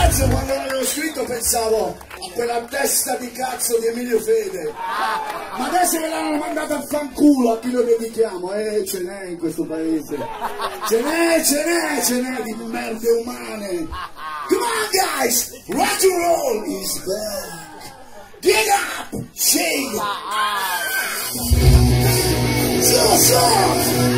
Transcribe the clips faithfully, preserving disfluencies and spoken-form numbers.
All'inizio quando l'avevo scritto pensavo a quella testa di cazzo di Emilio Fede, ma adesso che l'hanno mandato a fanculo, a chi lo dedichiamo? Eh, ce n'è in questo paese, ce n'è, ce n'è, ce n'è di merde umane. Come on guys, rock and roll is back, get up, shake, so so.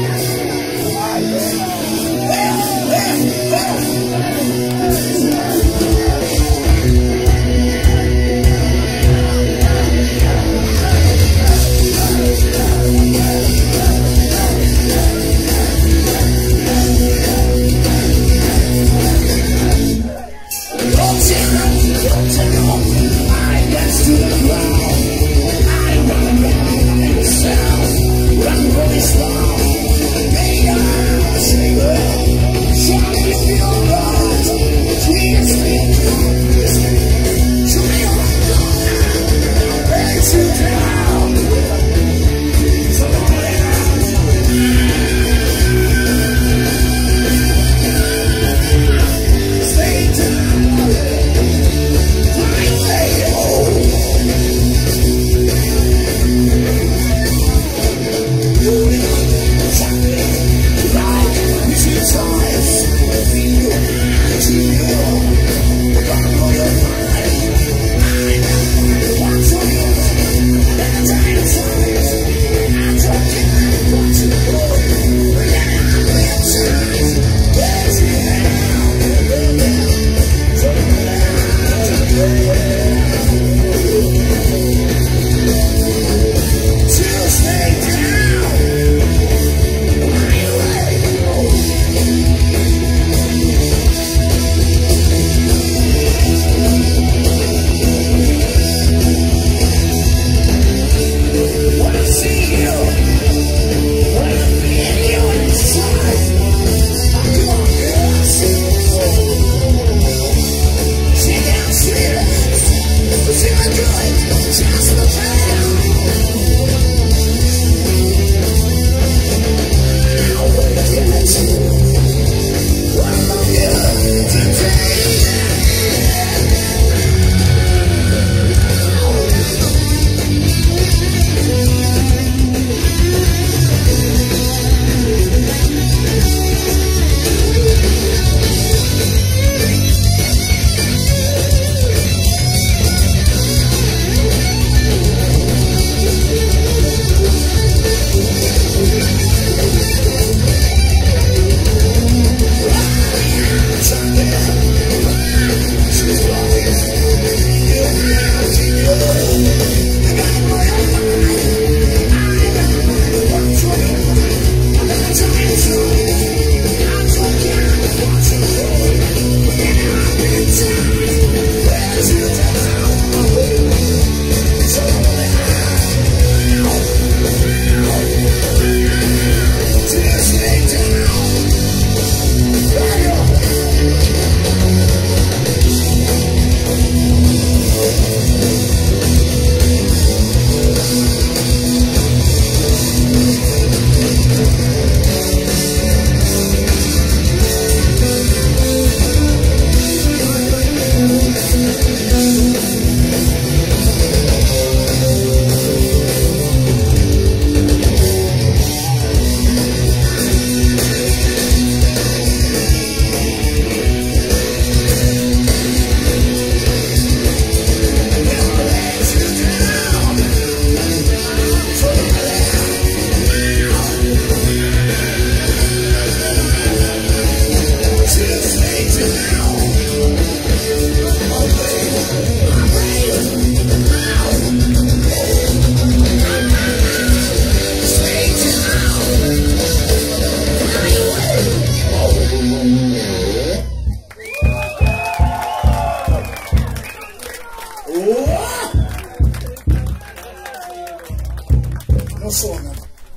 Non suona.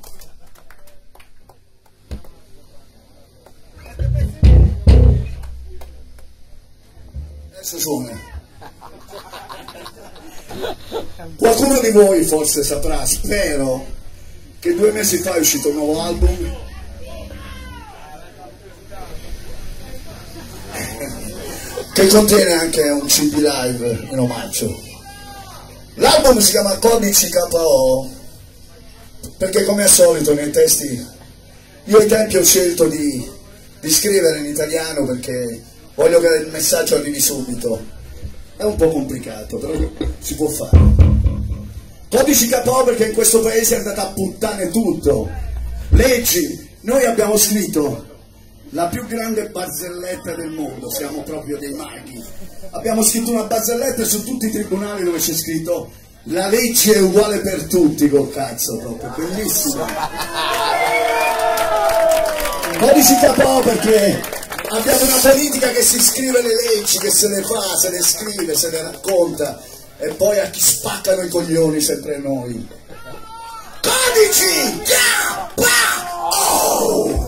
Adesso suona. Qualcuno di voi forse saprà, spero, che due mesi fa è uscito un nuovo album. che contiene anche un C D live in omaggio. L'album si chiama Codici K O perché, come al solito, nei testi io ai tempi ho scelto di, di scrivere in italiano perché voglio che il messaggio arrivi subito. È un po' complicato, però si può fare. Codici K O perché in questo paese è andata a puttane tutto. Leggi, noi abbiamo scritto la più grande barzelletta del mondo, siamo proprio dei maghi. Abbiamo scritto una barzelletta su tutti i tribunali dove c'è scritto la legge è uguale per tutti, col cazzo, proprio bellissimo. Codici K O perché abbiamo una politica che si scrive le leggi, che se le fa, se le scrive, se le racconta, e poi a chi spaccano i coglioni sempre noi. Codici K O!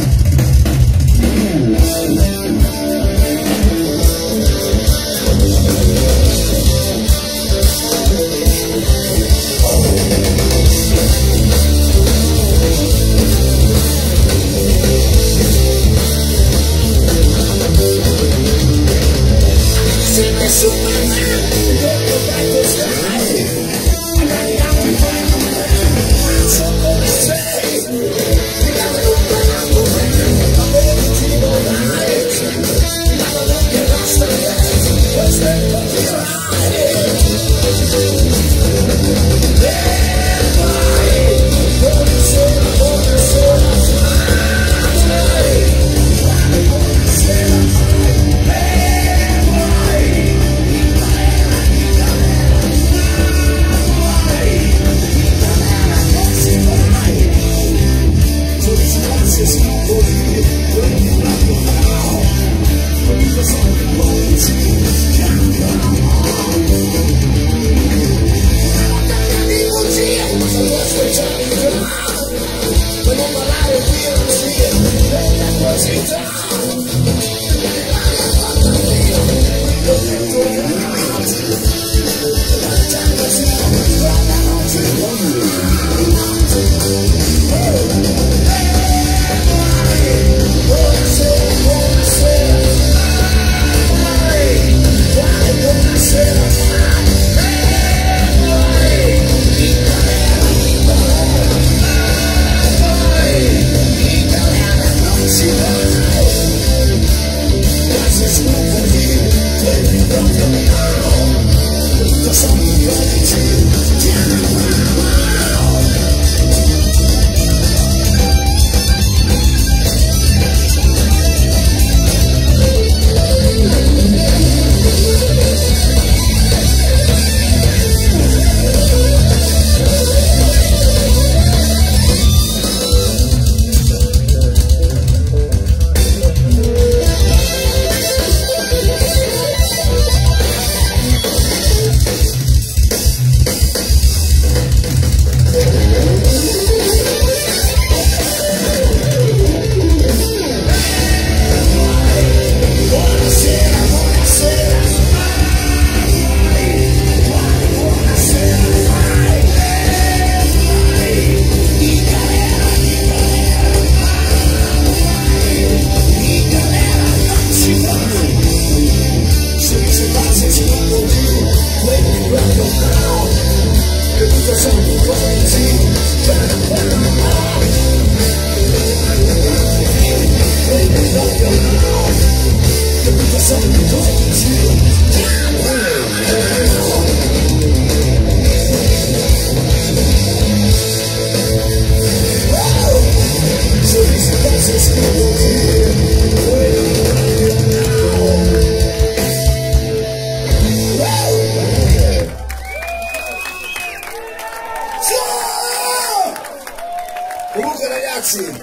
Comunque ragazzi,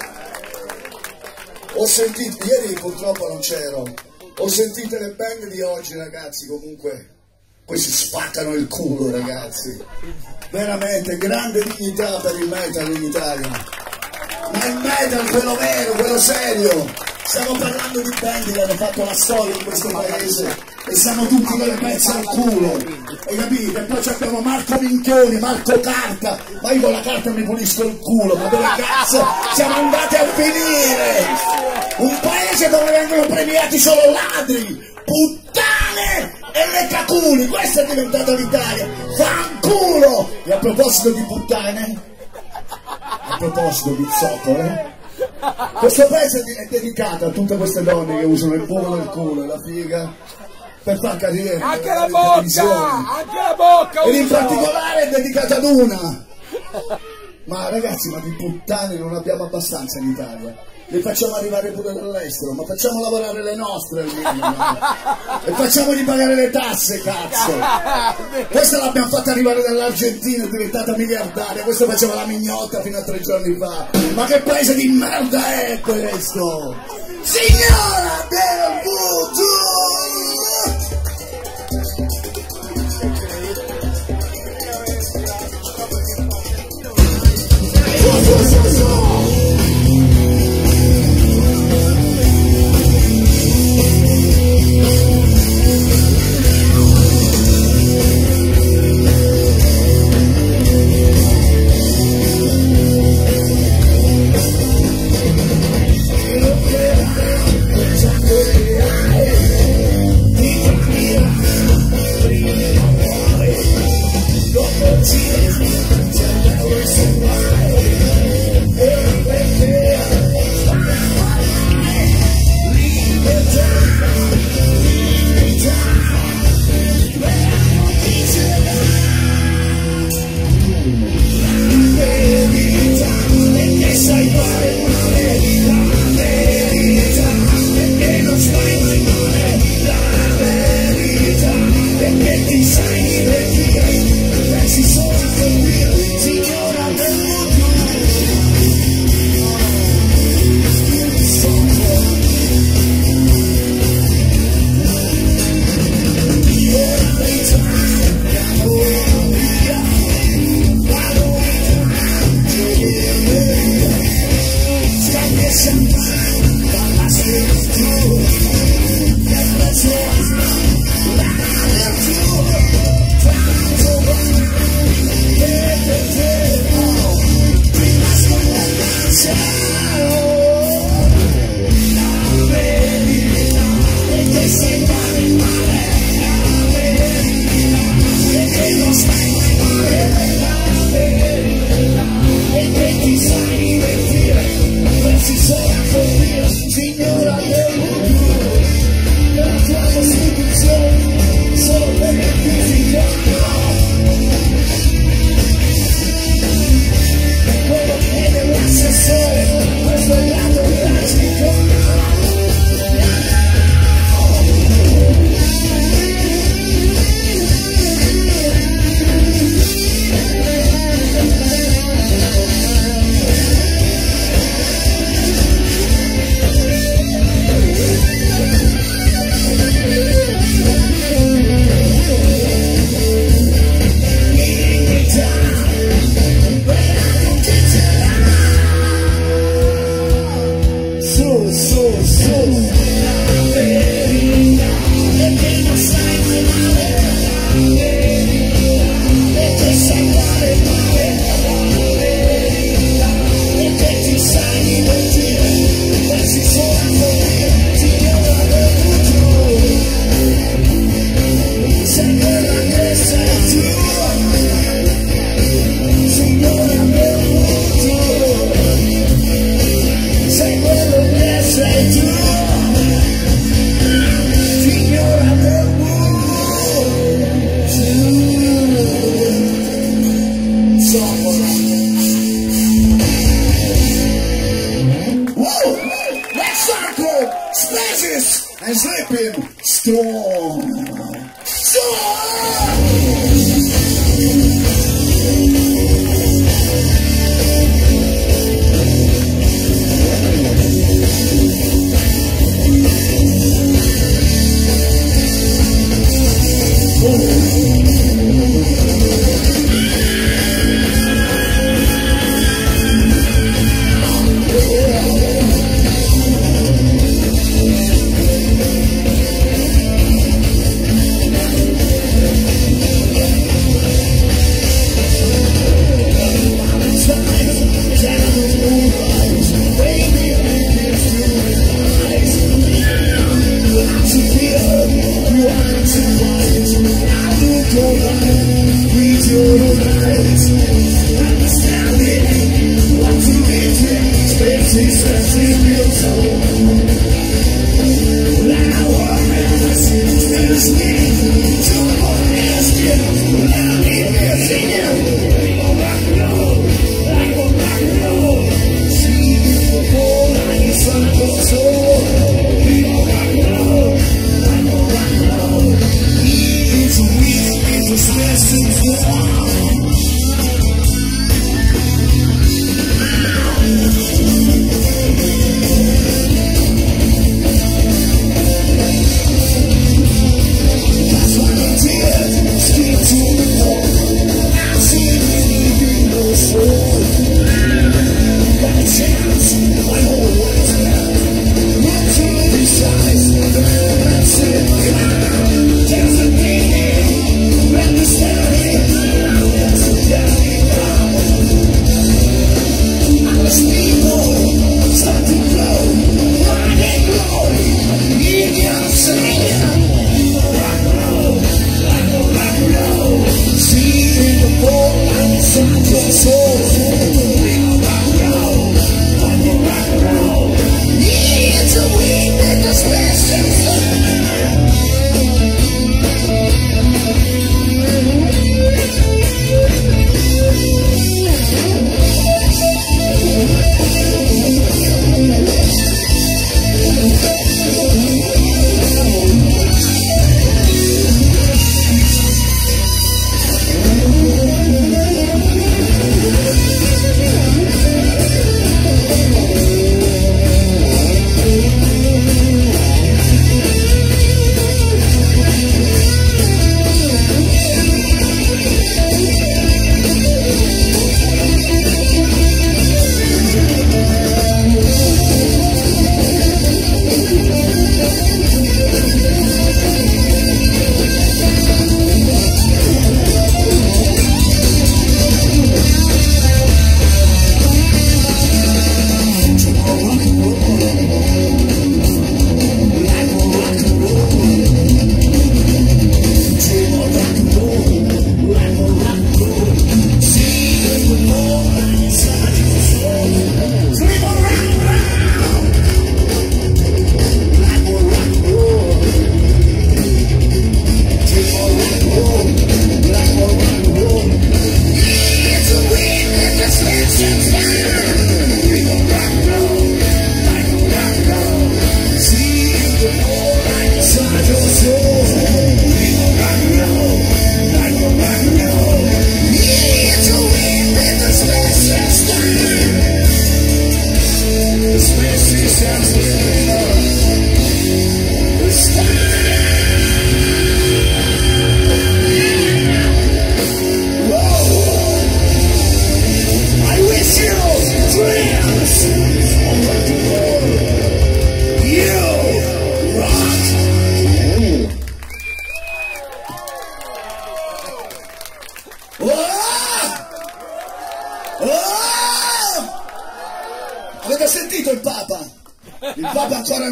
ho sentito, ieri purtroppo non c'ero, ho sentito le band di oggi ragazzi, comunque questi spaccano il culo ragazzi, veramente grande dignità per il metal in Italia, ma il metal quello vero, quello serio, stiamo parlando di band che hanno fatto la storia in questo paese e siamo tutti con le pezze al culo, hai capito? E poi abbiamo Marco Minchioni, Marco Carta, ma io con la carta mi pulisco il culo, ma dove cazzo siamo andati a finire? Un paese dove vengono premiati solo ladri, puttane! e le caculi, questa è diventata l'Italia, fanculo! E a proposito di puttane, a proposito di zoccole, questo pezzo è dedicato a tutte queste donne che usano il puro del culo e la figa per far carriera, anche la bocca, anche la bocca, ed in particolare è dedicato ad una. Ma ragazzi, ma di puttane non abbiamo abbastanza in Italia. Le facciamo arrivare pure dall'estero, ma facciamo lavorare le nostre almeno, no? E facciamogli pagare le tasse, cazzo. Questa l'abbiamo fatta arrivare dall'Argentina, è diventata miliardaria. Questa faceva la mignotta fino a tre giorni fa. Ma che paese di merda è questo? Signora del voodoo! And sleeping storm.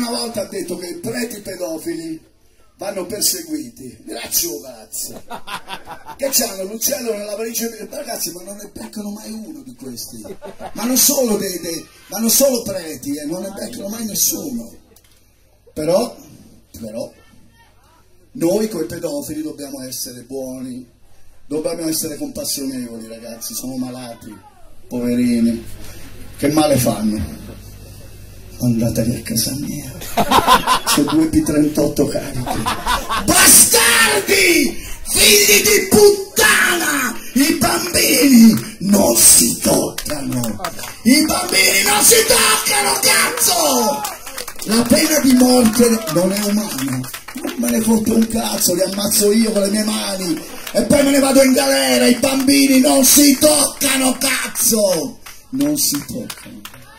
una volta ha detto che i preti pedofili vanno perseguiti. Grazie, cazzo. Che c'hanno l'uccello nella valigia di... Ragazzi, ma non ne beccano mai uno di questi. Ma non solo dei, dei ma non solo preti, eh, non ne beccano mai nessuno. Però, però, noi coi pedofili dobbiamo essere buoni, dobbiamo essere compassionevoli, ragazzi, sono malati, poverini. Che male fanno? Andatevi a casa mia, c'ho due P trentotto cariche. Bastardi! Figli di puttana! I bambini non si toccano! I bambini non si toccano, cazzo! La pena di morte non è umana. Non me ne fotte un cazzo, li ammazzo io con le mie mani e poi me ne vado in galera. I bambini non si toccano, cazzo! Non si toccano.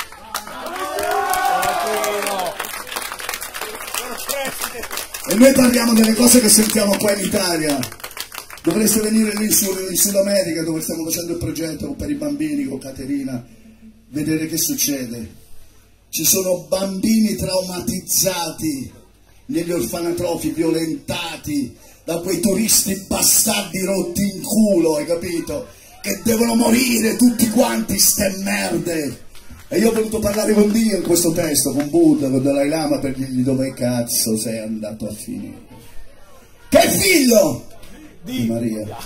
E noi parliamo delle cose che sentiamo qua in Italia. Dovreste venire lì in Sud, in Sud America, dove stiamo facendo il progetto per i bambini con Caterina, vedere che succede. Ci sono bambini traumatizzati negli orfanatrofi, violentati da quei turisti bastardi rotti in culo, hai capito? Che devono morire tutti quanti, ste merde. E io ho voluto parlare con Dio in questo testo, con Buddha, con Dalai Lama, per dirgli dove cazzo sei andato a finire. Che figlio di Maria.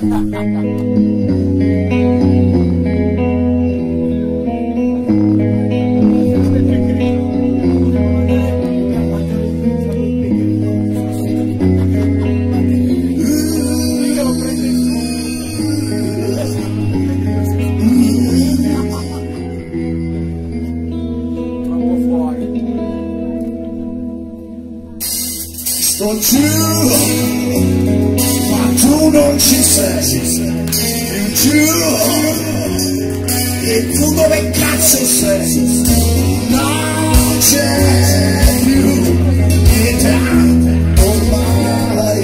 Sto giù, ma tu non ci sei, in giù, e tu dove cazzo sei? Non c'è più età ormai.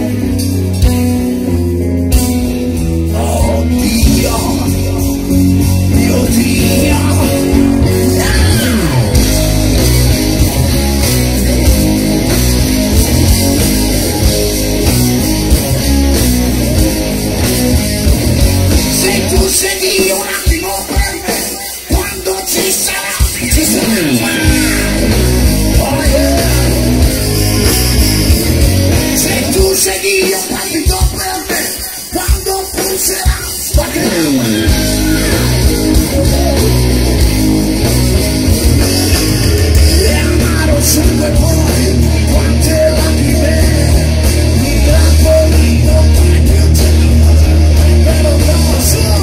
Oh Dio, mio Dio. Segui un attimo per me, quando ci sarà, ci sarà. Oh yeah. Se tu segui un attimo per me, quando pulserà, e amaro sempre poi, quante lacrime, mi trampolino mai più te, però non so.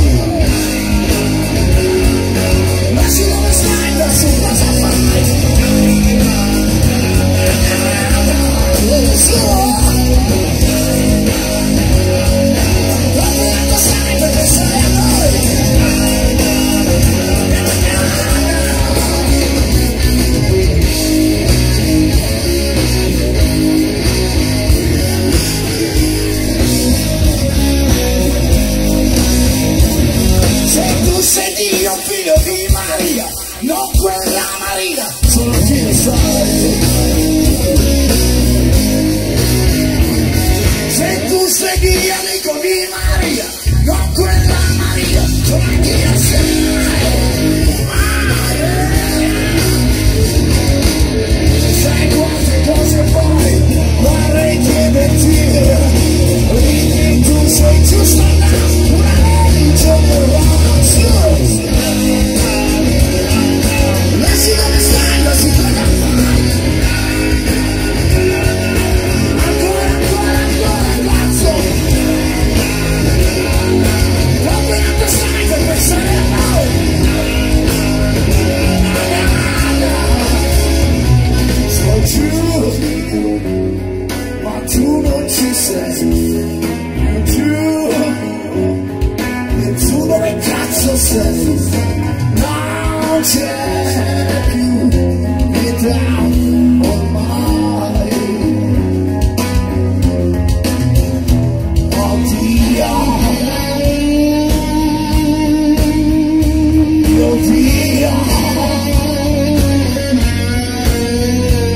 Non quella Maria, solo chi lo sai. Se tu segui amico di Maria, non quella Maria, solo chi lo sai. Ah, yeah. Sai quante cose fai, vorrei chiederti, ridi tu sei giusto, una religione per la ma tu non ci sei, tu, e tu dove cazzo sei? Non c'è più età ormai. Oh Dio, oh Dio.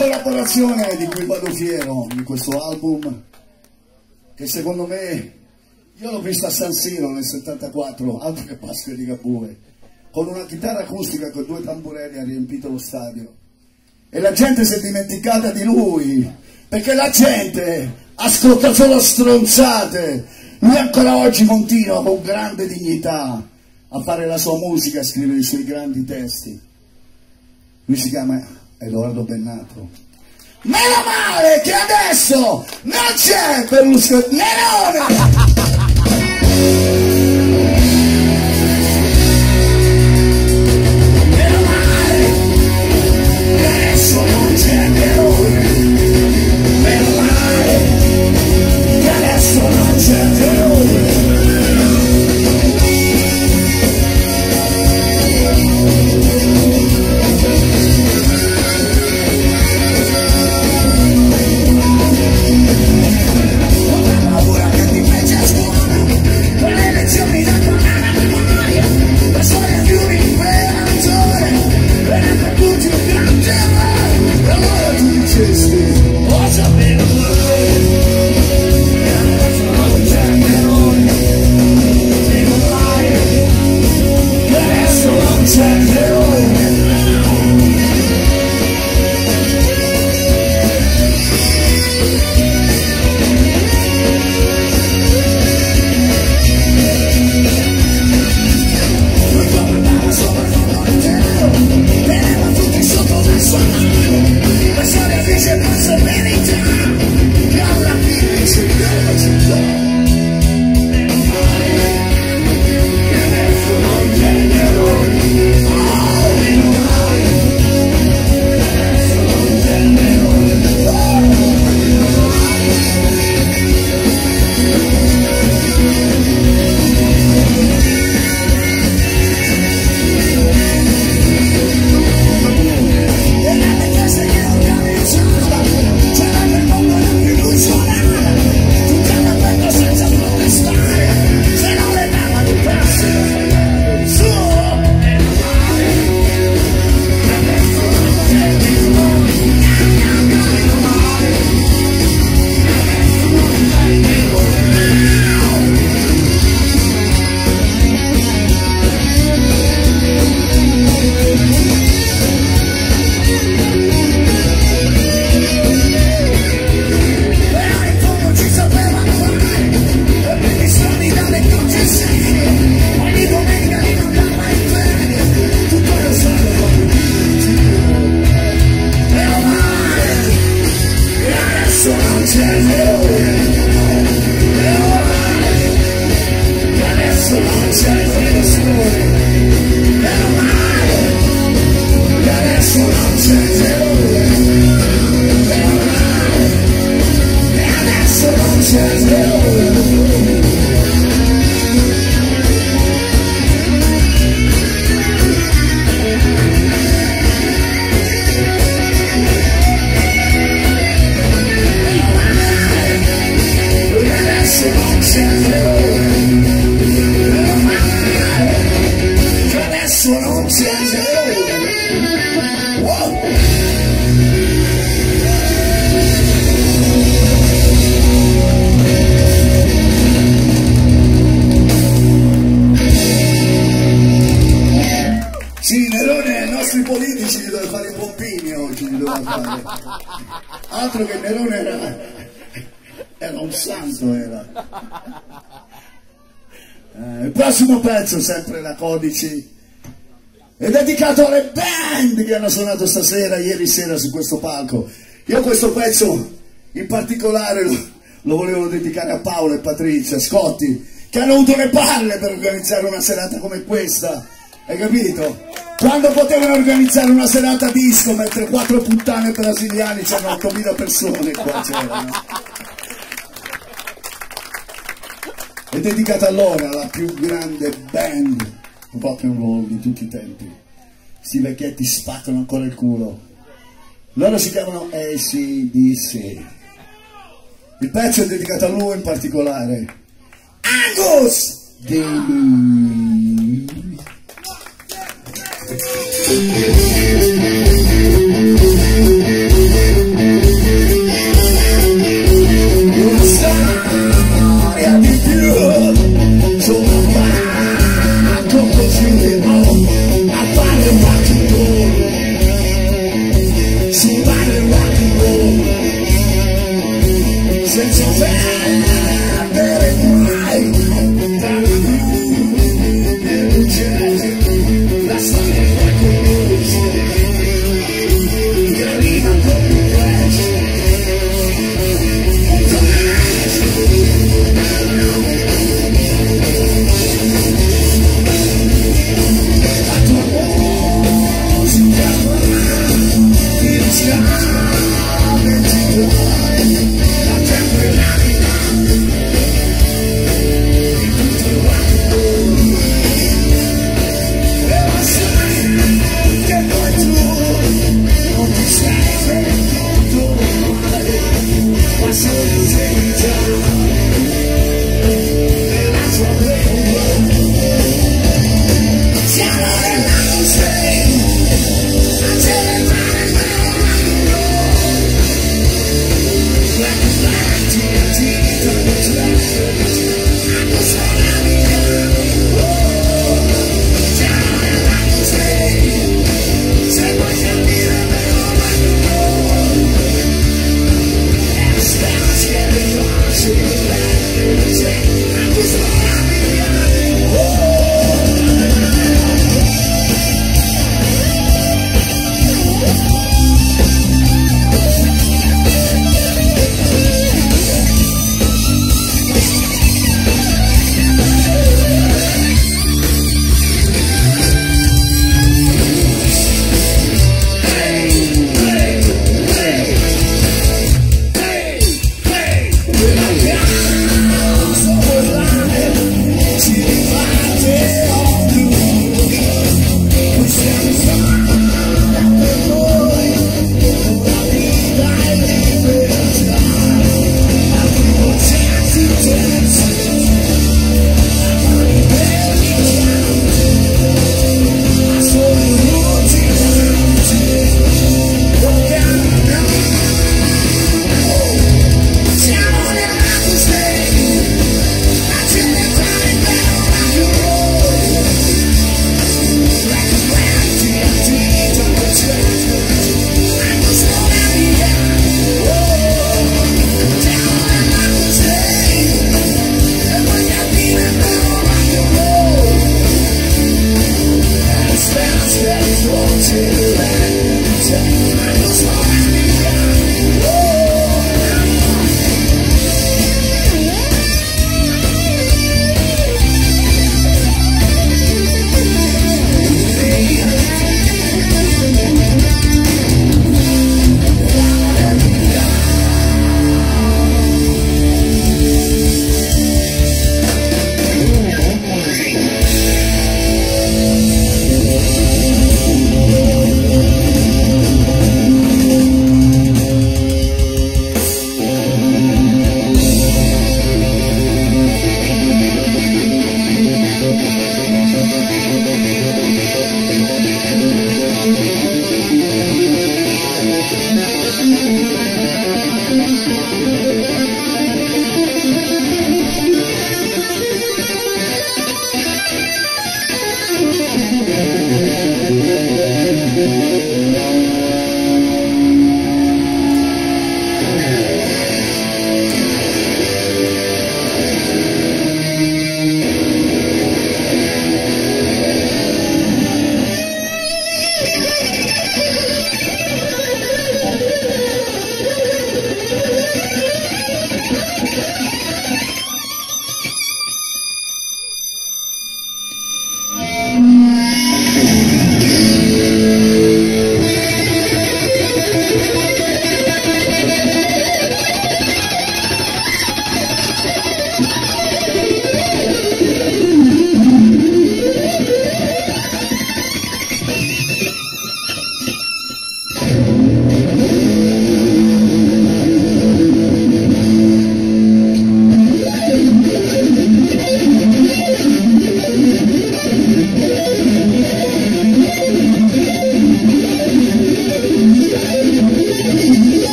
collaborazione di cui vado fiero di questo album, che secondo me, io l'ho visto a San Siro nel settantaquattro, altro che Pasqua di Ligabue, con una chitarra acustica con due tamburelli ha riempito lo stadio e la gente si è dimenticata di lui, perché la gente ascolta solo stronzate. Lui ancora oggi continua con grande dignità a fare la sua musica, a scrivere i suoi grandi testi. Lui si chiama Edoardo Bennato. Meno male che adesso non c'è Berlusconi. Nerone! Altro che Nerone era, era un santo, era. Eh, il prossimo pezzo, sempre da Codici, è dedicato alle band che hanno suonato stasera, ieri sera su questo palco. Io questo pezzo in particolare lo, lo volevo dedicare a Paolo e Patrizia Scotti, che hanno avuto le palle per organizzare una serata come questa, hai capito? Quando potevano organizzare una serata disco mentre quattro puttane brasiliane c'erano ottomila persone qua c'erano. È dedicata a loro, la più grande band rock and roll di tutti i tempi. Sti vecchietti spaccano ancora il culo. Loro si chiamano A C D C. Il pezzo è dedicato a lui in particolare. Angus Daly. Thank you.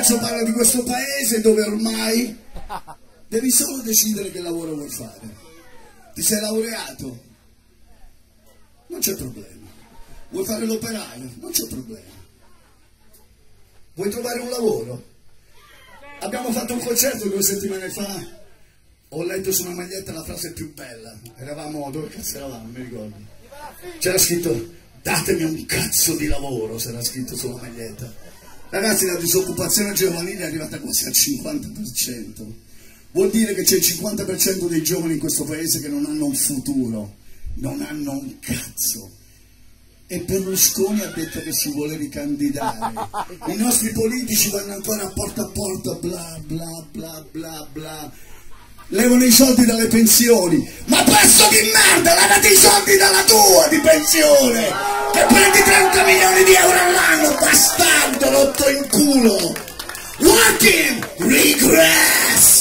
ragazzo parla di questo paese dove ormai devi solo decidere che lavoro vuoi fare. Ti sei laureato? Non c'è problema. Vuoi fare l'operaio? Non c'è problema. Vuoi trovare un lavoro? Abbiamo fatto un concerto due settimane fa, ho letto su una maglietta la frase più bella, eravamo, dove cazzo eravamo, mi ricordo, c'era scritto datemi un cazzo di lavoro, c'era scritto sulla maglietta. Ragazzi, la disoccupazione giovanile è arrivata quasi al cinquanta per cento, vuol dire che c'è il cinquanta per cento dei giovani in questo paese che non hanno un futuro, non hanno un cazzo. E Berlusconi ha detto che si vuole ricandidare. I nostri politici vanno ancora porta a porta, bla bla bla bla bla. Levano i soldi dalle pensioni. Ma pezzo di merda, levate i soldi dalla tua di pensione! Che prendi trenta milioni di euro all'anno, bastardo, rotto in culo! Working regress!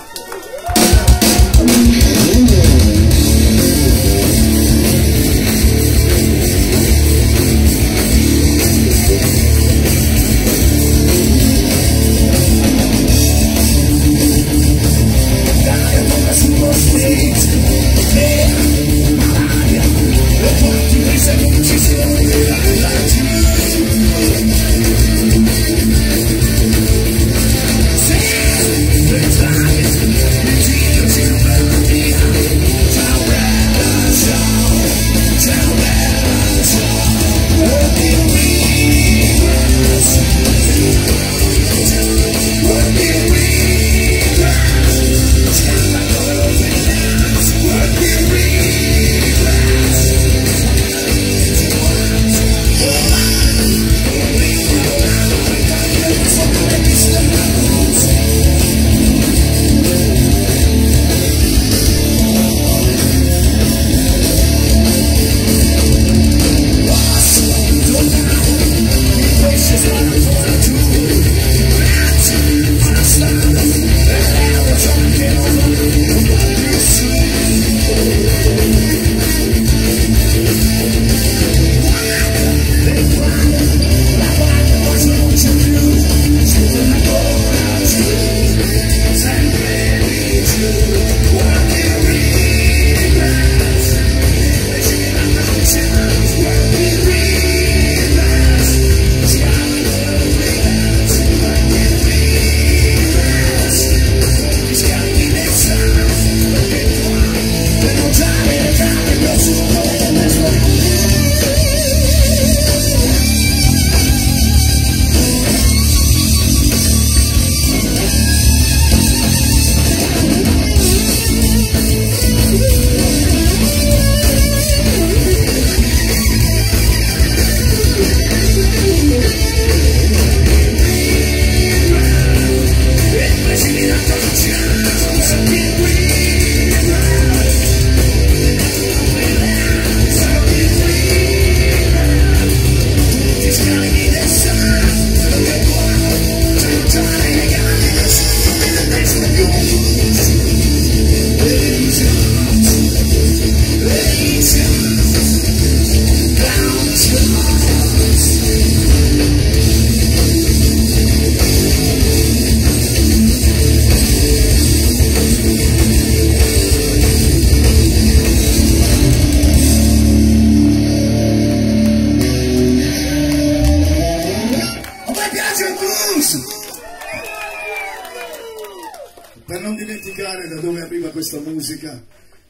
Per non dimenticare da dove arriva questa musica,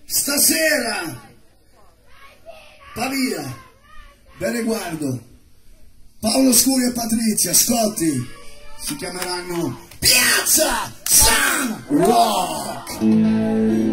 stasera Pavia, Beneguardo, Paolo Scuri e Patrizia Scotti si chiameranno Piazza San Rock.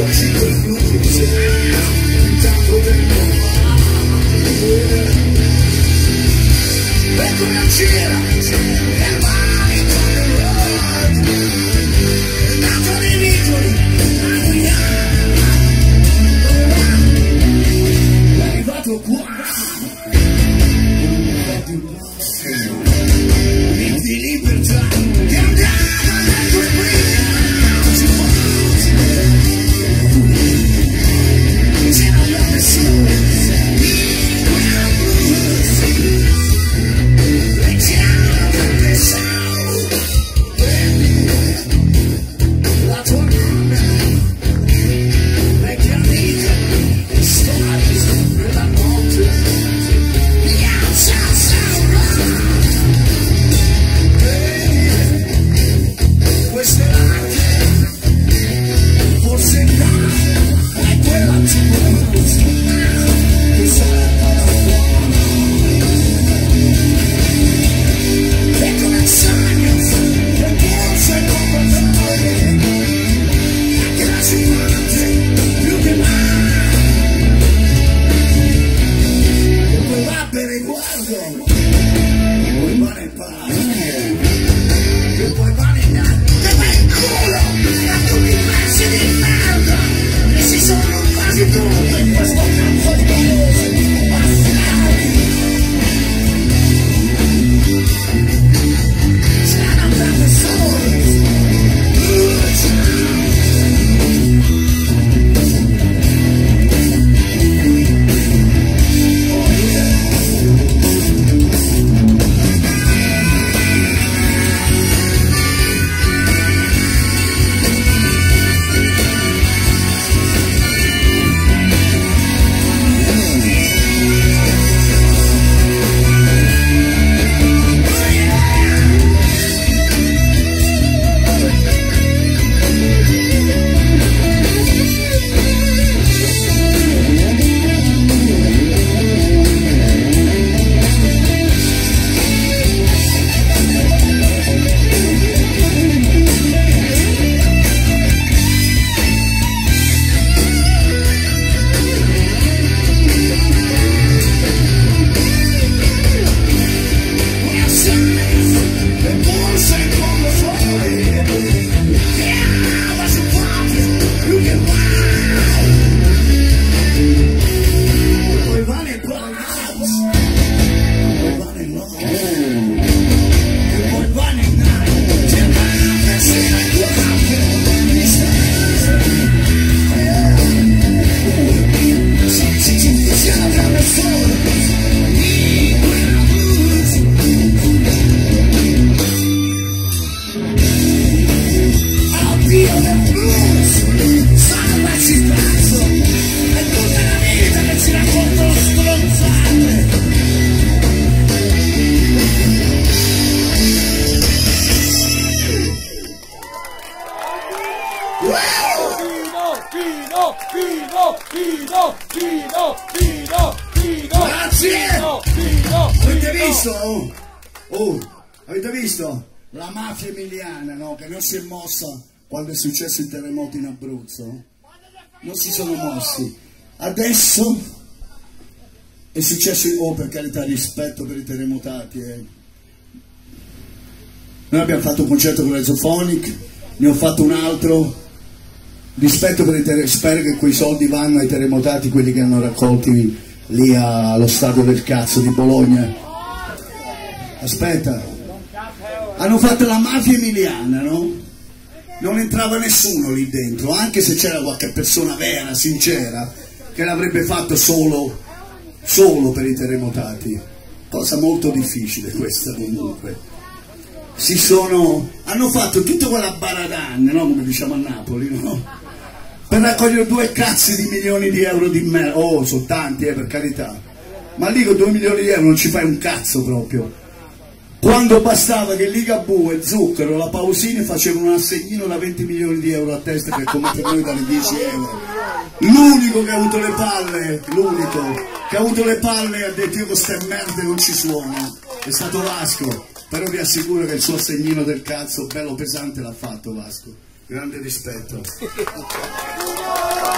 oggi quel blues di tanto tempo e come c'era e vai con il road tanto nei vicoli è arrivato qua di libertà che andava nel tuo c'era una persona la tua mamma vecchia amica storie della notte mi alza queste latte forse no è quella tua che sarà e come sogno che forse come noi che la si parte più che mai e poi va per il guardo e poi va nel palazzo e poi va nel che va in culo a tutti i pezzi di merda che si sono quasi tutti in questo campo di paese bastardi stanno andando soli la mafia emiliana, no? Che non si è mossa quando è successo il terremoto in Abruzzo, non si sono mossi. Adesso è successo, oh, per carità, rispetto per i terremotati. Eh. Noi abbiamo fatto un concerto con l'Ezophonic, ne ho fatto un altro. Rispetto per i terremotati, spero che quei soldi vanno ai terremotati, quelli che hanno raccolti lì allo stadio del cazzo di Bologna. Aspetta. Hanno fatto la mafia emiliana, no? Non entrava nessuno lì dentro, anche se c'era qualche persona vera, sincera, che l'avrebbe fatto solo, solo per i terremotati. Cosa molto difficile questa comunque. Si sono, hanno fatto tutta quella baradanna, no? Come diciamo a Napoli, no? Per raccogliere due cazzi di milioni di euro di merda. Oh, sono tanti, eh, per carità. Ma lì con due milioni di euro non ci fai un cazzo proprio. Quando bastava che Ligabue e Zucchero, la Pausini facevano un assegnino da venti milioni di euro a testa, che come per noi dalle dieci euro. L'unico che ha avuto le palle, l'unico che ha avuto le palle e ha detto io con ste merde non ci suono, è stato Vasco. Però vi assicuro che il suo assegnino del cazzo bello pesante l'ha fatto Vasco. Grande rispetto.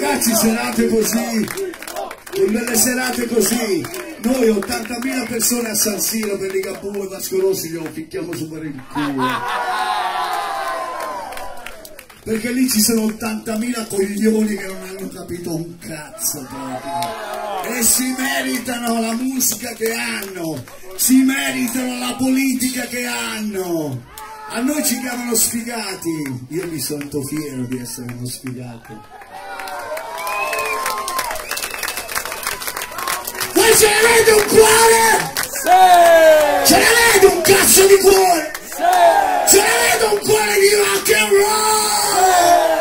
Ragazzi, serate così, con delle serate così, noi ottantamila persone a San Siro per Ligabue e Vasco Rossi glielo picchiamo su per il culo. Perché lì ci sono ottantamila coglioni che non hanno capito un cazzo proprio. E si meritano la musica che hanno, si meritano la politica che hanno. A noi ci chiamano sfigati, io mi sento fiero di essere uno sfigato. Voi ce l'avete un cuore? Sì! Ce l'avete un cazzo di cuore? Sì! Ce l'avete un cuore di rock and roll?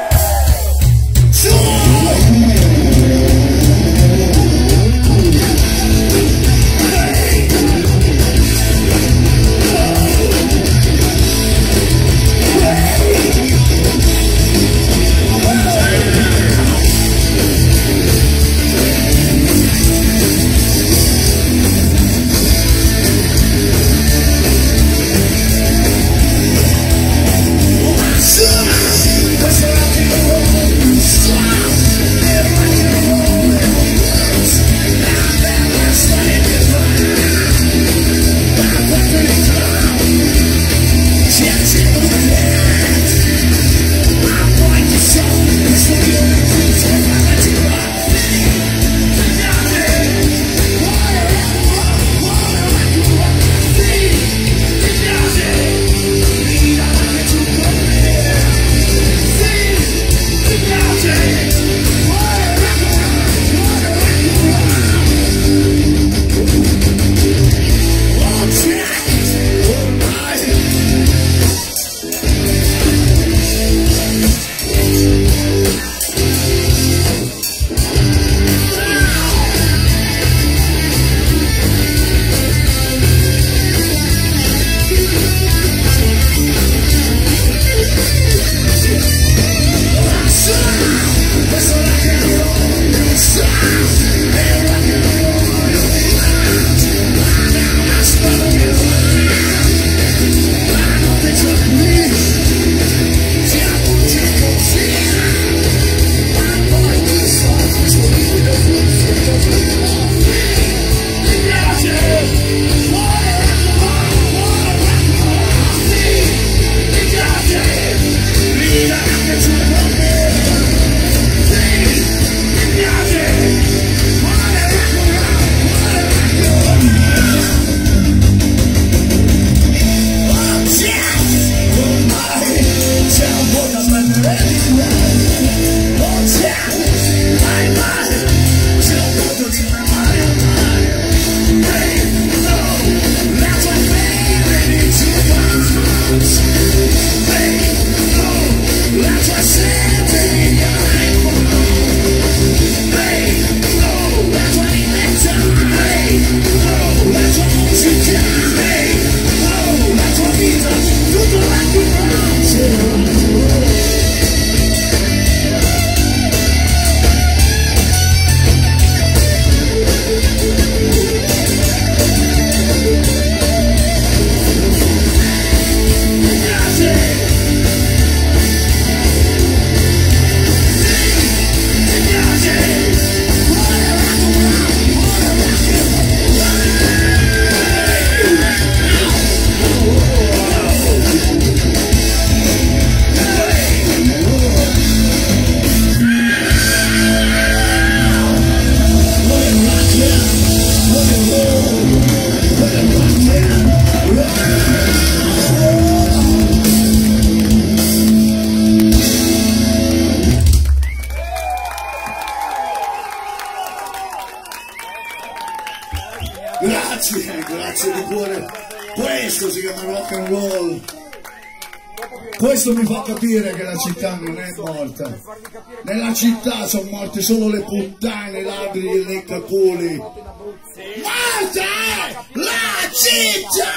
Grazie, grazie di cuore. Questo si chiama rock and roll. Questo mi fa capire che la città non è morta. Nella città sono morte solo le puttane, i ladri e i leccaculi. Morta è la città!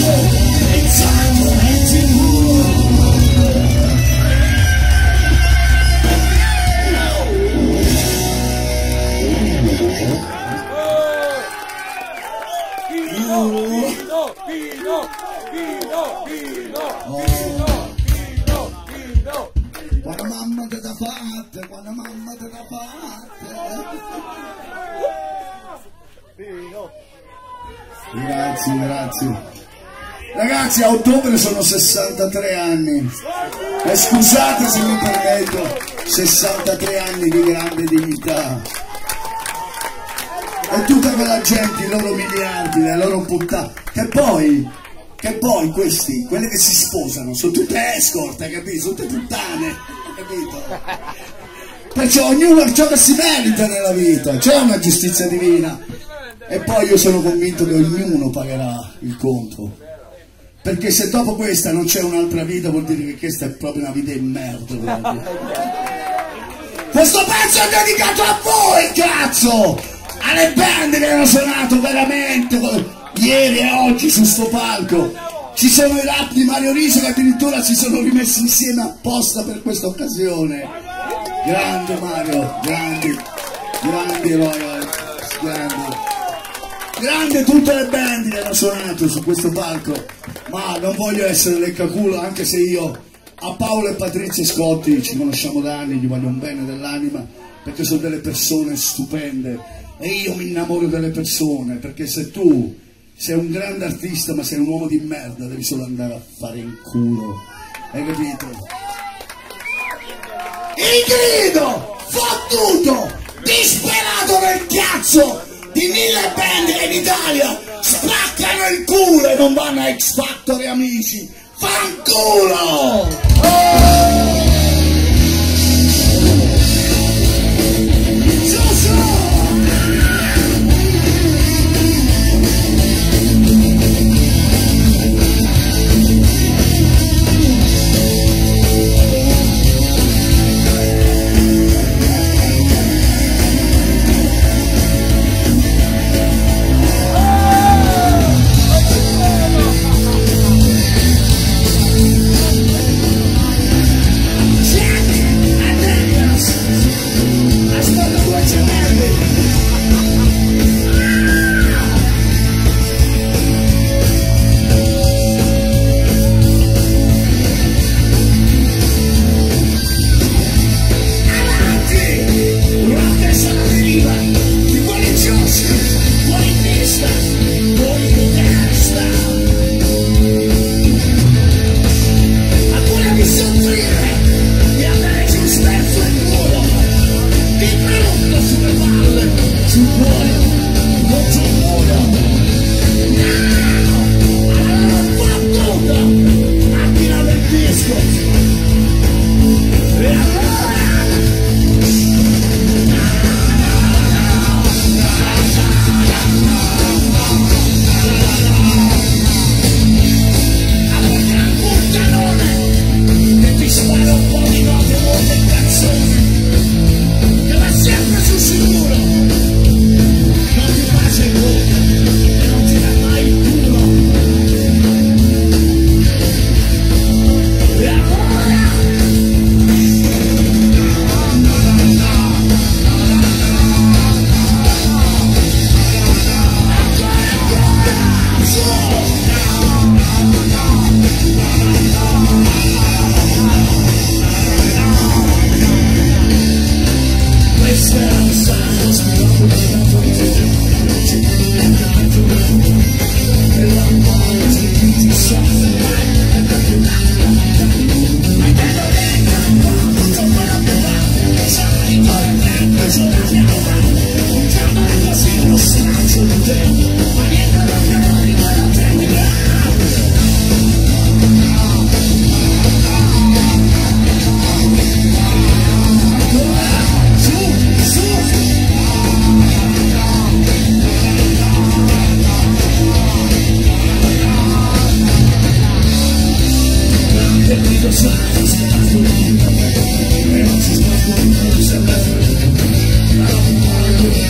Quando mamma te da parte, quando mamma te da parte. Grazie, grazie. Ragazzi, a ottobre sono sessantatré anni. E scusate se mi permetto, sessantatré anni di grande dignità. E tutta quella gente, i loro miliardi, le loro puttane, che poi, che poi questi, quelle che si sposano, sono tutte escort, hai capito? Sono tutte puttane, capito? Perciò ognuno ha ciò che si merita nella vita, c'è una giustizia divina. E poi io sono convinto che ognuno pagherà il conto. Perché se dopo questa non c'è un'altra vita vuol dire che questa è proprio una vita in merda. Questo pezzo è dedicato a voi, cazzo! Alle band che hanno suonato veramente ieri e oggi su sto palco. Ci sono i rap di Mario Riso che addirittura si sono rimessi insieme apposta per questa occasione. Grande Mario, grandi, grandi Royal, grandi. Grande tutte le band che hanno suonato su questo palco. Ma non voglio essere leccaculo, anche se io a Paolo e Patrizia Scotti ci conosciamo da anni, gli voglio un bene dell'anima, perché sono delle persone stupende. E io mi innamoro delle persone, perché se tu sei un grande artista ma sei un uomo di merda devi solo andare a fare in culo, hai capito? Il grido fottuto, disperato del cazzo di mille band che in Italia spaccano il culo e non vanno a X Factor, amici, fanculo! Oh!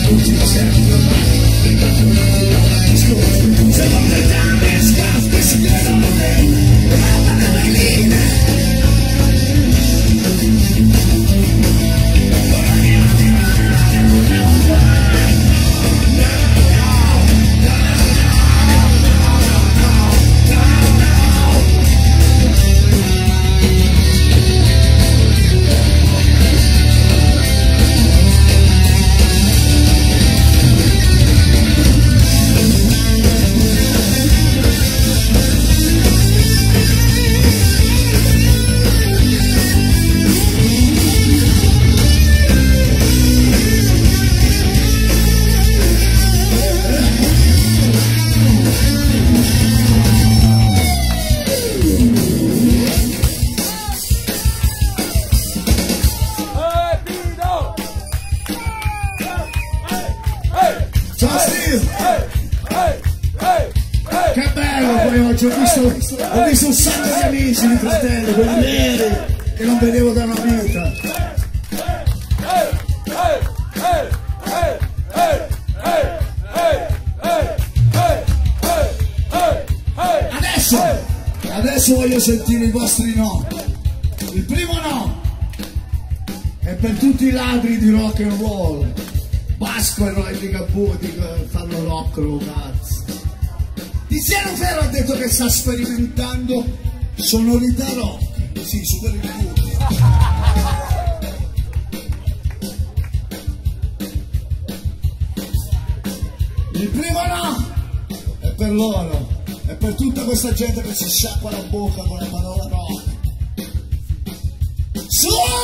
Seven days, guys, oggi ho visto, ho visto un sacco di amici di fratelli, quelli veri, che non vedevo da una vita. Adesso, adesso voglio sentire i vostri no. Il primo no è per tutti i ladri di rock and roll. Pasqua e non Ligabue che fanno rock, lo cazzo. Tiziano Ferro ha detto che sta sperimentando sonorità rock. Sì, su quelli di il primo no è per loro, è per tutta questa gente che si sciacqua la bocca con la parola rock. Su!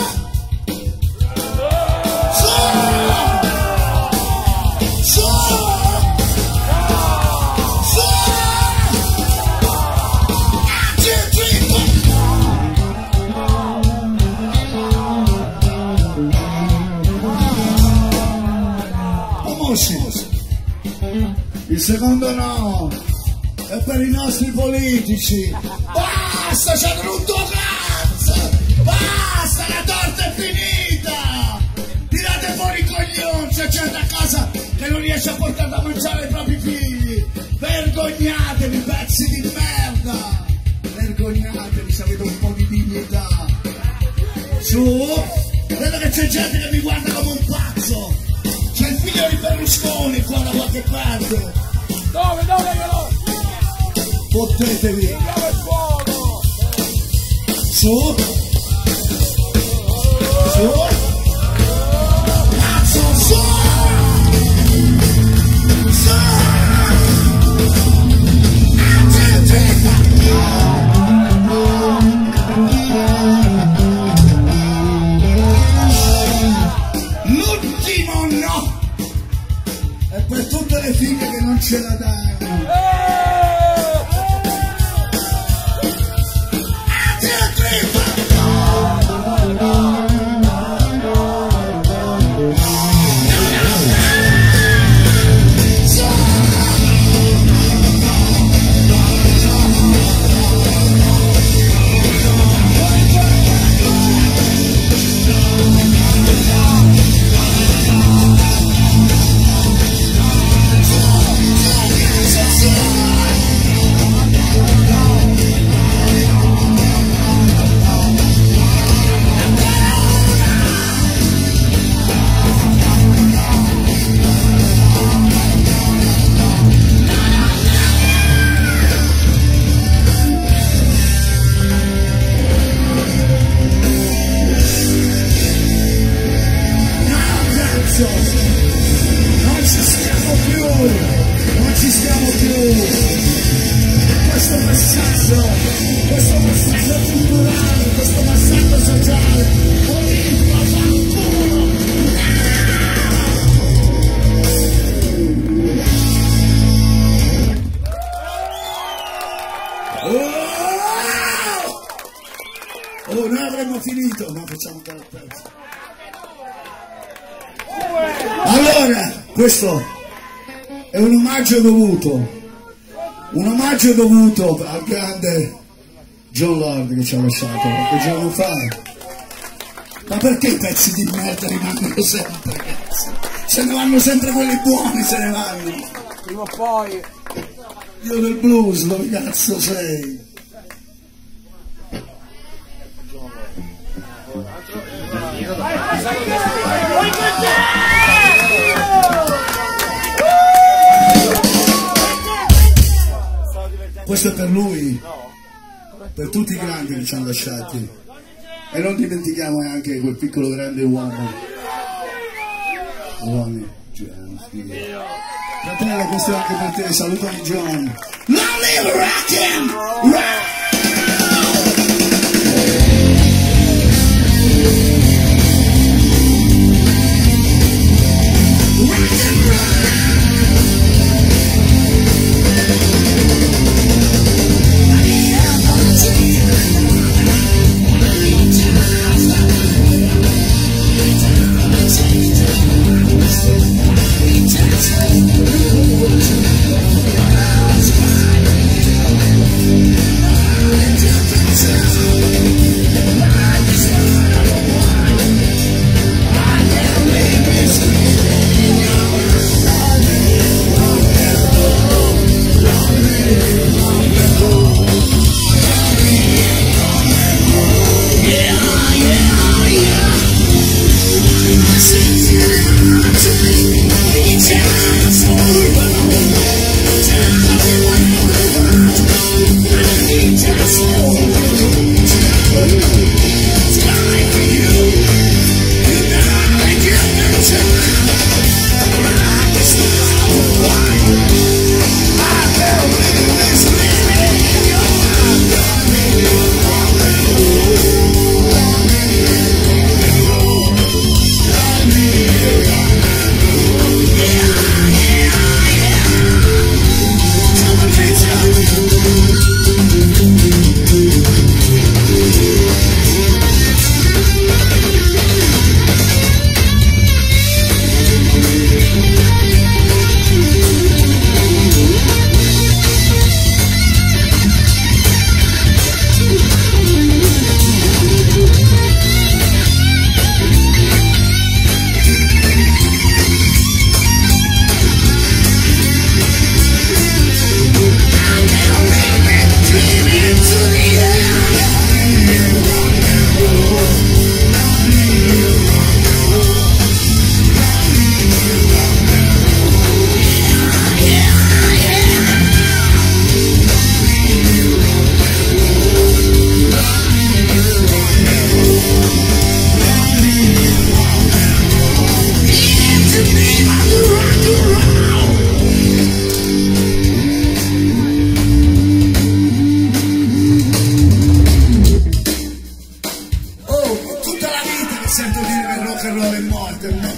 Su! Su! Il secondo no è per i nostri politici. Basta, c'è brutto cazzo! Basta, la torta è finita! Tirate fuori i coglioni, c'è gente a casa che non riesce a portare da mangiare i propri figli. Vergognatevi, pezzi di merda! Vergognatevi se avete un po' di dignità. Su, vedo che c'è gente che mi guarda come un pazzo. C'è il figlio di Berlusconi qua da qualche parte. Dove, dove glielo? Fottetevi. Dove il fuoco? Su. Su. Cazzo, su. Su. L'ultimo no è per tutte le fighe che non ce la danno. Non ci stiamo più, non ci stiamo più. Questo passaggio, questo passaggio culturale, questo passaggio sociale, politico, fanculo. Oh, noi avremmo finito, ma facciamo ancora il pezzo. Allora, questo è un omaggio dovuto, un omaggio dovuto al grande John Lord che ci ha lasciato qualche giorno fa. Ma perché i pezzi di merda rimangono sempre, ragazzi? Se ne vanno sempre quelli buoni, se ne vanno. Prima o poi. Dio del blues, dove cazzo sei? Questo è per lui, per tutti i grandi che ci hanno lasciati. E non dimentichiamo neanche quel piccolo grande uomo. Ronnie James. Fratello, questo è anche per te, salutami John. Long live rockin'! Rock!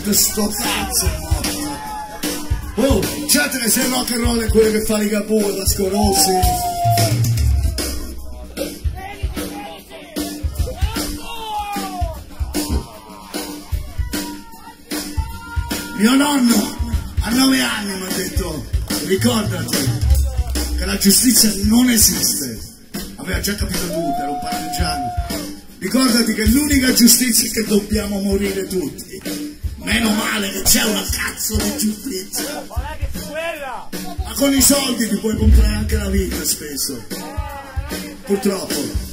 morto, sto cazzo è morto. Oh, certo che se il rock and roll è quello che fa i Ligabue, da Scorossi. Mio nonno a nove anni mi ha detto, ricordati che la giustizia non esiste. Aveva già capito tutto, era un partigiano. Ricordati che l'unica giustizia è che dobbiamo morire tutti. Meno male che c'è una cazzo di giustizia. Ma con i soldi ti puoi comprare anche la vita spesso. Purtroppo.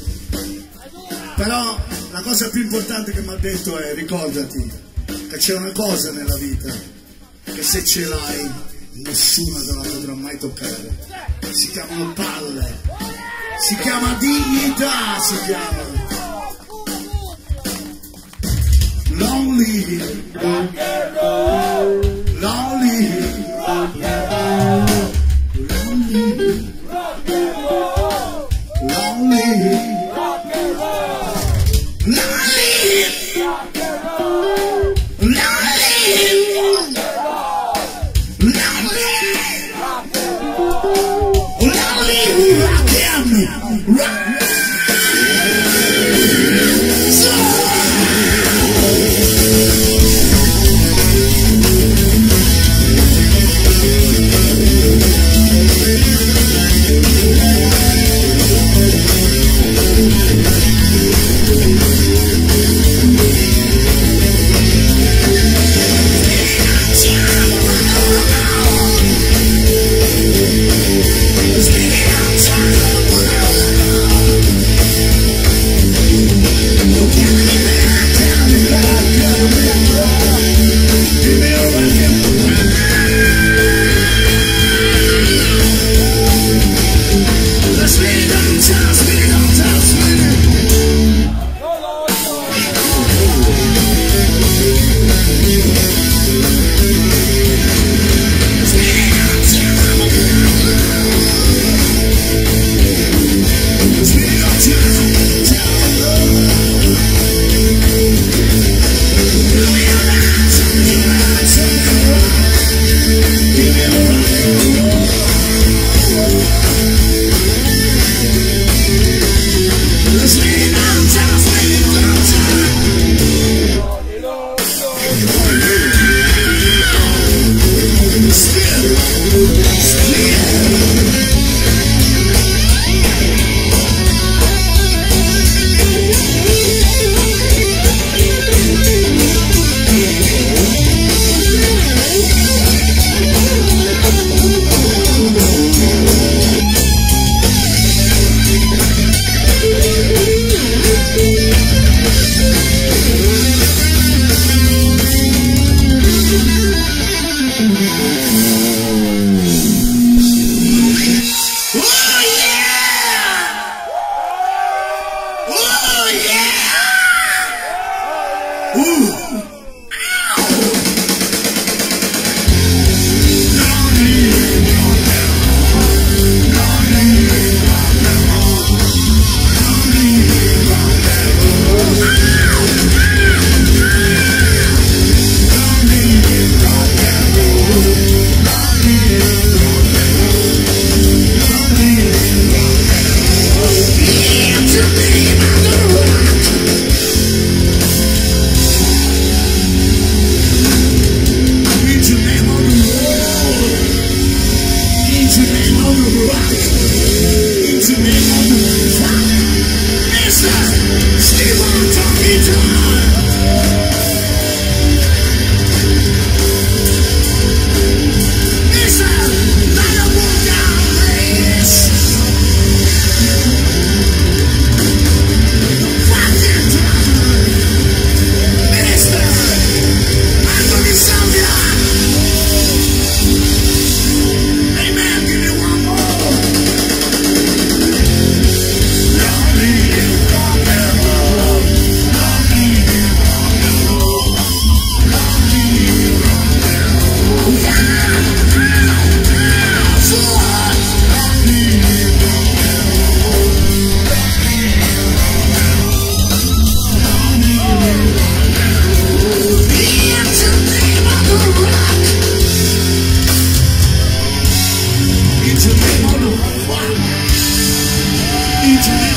Però la cosa più importante che mi ha detto è ricordati che c'è una cosa nella vita che se ce l'hai nessuno te la potrà mai toccare. Si chiamano palle. Si chiama dignità, si chiama. Long live rock and roll. Long live rock and roll. Long live rock and roll. Long live rock and roll. Long live rock and roll. Long live rock and roll. Long live rock and roll. Long live rock and roll.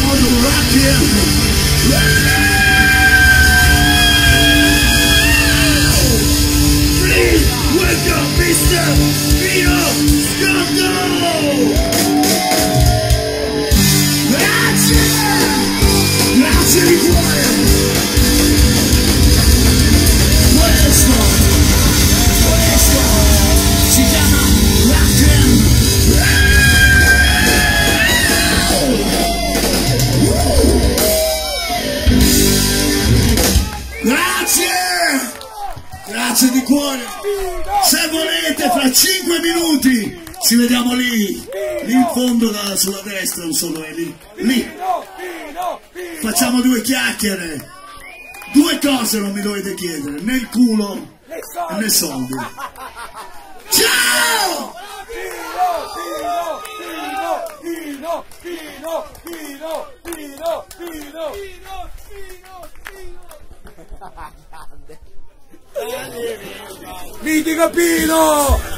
modo rocking. Please welcome mister Pino Scandalo. Grazie, grazie di cuore. Questo, questo si chiama rocking. Grazie! Grazie di cuore! Se volete, fra cinque minuti ci vediamo lì, lì in fondo da, sulla destra, non so dove è lì, lì. Facciamo due chiacchiere. Due cose non mi dovete chiedere, né il culo né soldi. Ciao! Pino, Pino, Pino, Pino, Pino, Pino, Pino, Pino, Pino. Mitico Pino!